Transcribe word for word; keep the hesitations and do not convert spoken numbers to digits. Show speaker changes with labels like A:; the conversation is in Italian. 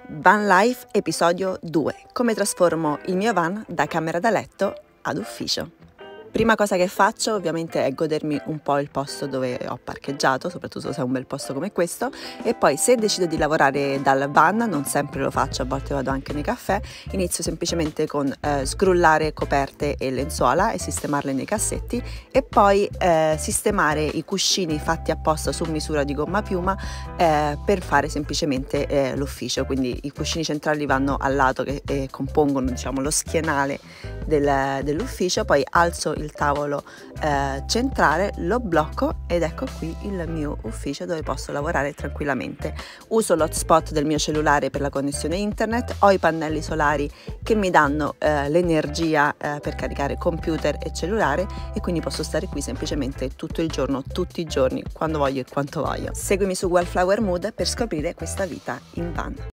A: Van Life episodio due. Come trasformo il mio van da camera da letto ad ufficio. Prima cosa che faccio ovviamente è godermi un po' il posto dove ho parcheggiato, soprattutto se è un bel posto come questo, e poi se decido di lavorare dal van, non sempre lo faccio, a volte vado anche nei caffè, inizio semplicemente con eh, sgrullare coperte e lenzuola e sistemarle nei cassetti e poi eh, sistemare i cuscini fatti apposta su misura di gomma piuma eh, per fare semplicemente eh, l'ufficio. Quindi i cuscini centrali vanno al lato che eh, compongono, diciamo, lo schienale del, dell'ufficio, poi alzo il tavolo eh, centrale, lo blocco ed ecco qui il mio ufficio dove posso lavorare tranquillamente. Uso l'hotspot del mio cellulare per la connessione internet, ho i pannelli solari che mi danno eh, l'energia eh, per caricare computer e cellulare e quindi posso stare qui semplicemente tutto il giorno, tutti i giorni, quando voglio e quanto voglio. Seguimi su Wildflower Mood per scoprire questa vita in van.